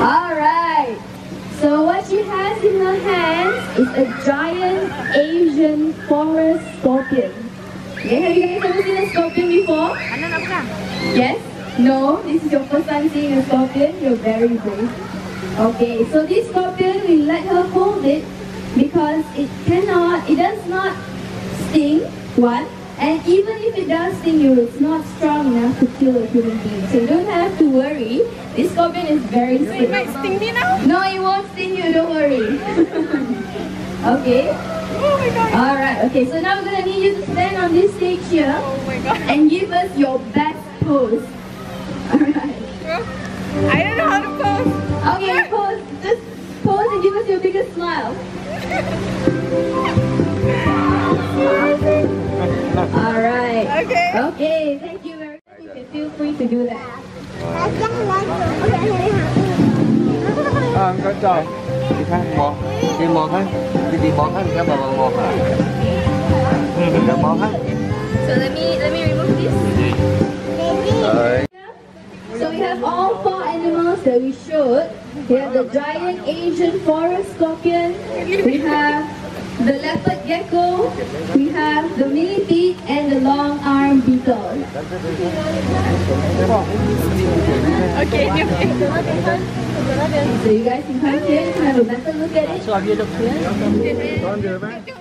Alright, so what she has in her hands is a giant Asian forest scorpion. Okay, have you guys ever seen a scorpion before? Yes? No? This is your first time seeing a scorpion? You're very brave. Okay, so this scorpion, we let her hold it because it does not sting, one. And even if it does sting you, it's not strong enough to kill a human being. So you don't have to worry. This scorpion is very safe. It might sting me now? No, it won't sting you, don't worry. Okay? Oh my god. Alright, okay, so now we're going to need you to stand on this stage here. Oh my god. And give us your best pose. Alright. I don't know how to pose. Okay, pose. Just pose and give us your biggest smile. Alright. Okay. Okay, thank you very much. You can feel free to do that. Có trời. Đi khăn một. Đi một hết. Đi một hết. Các bạn một hả? Các bạn hết. So let me remove this. Rồi. So we have all 4 animals that we showed. We have the giant Asian forest scorpion. We have the leopard gecko. We have the millipede and the long-armed beetle. Okay. So you guys can come here and have a better look at it.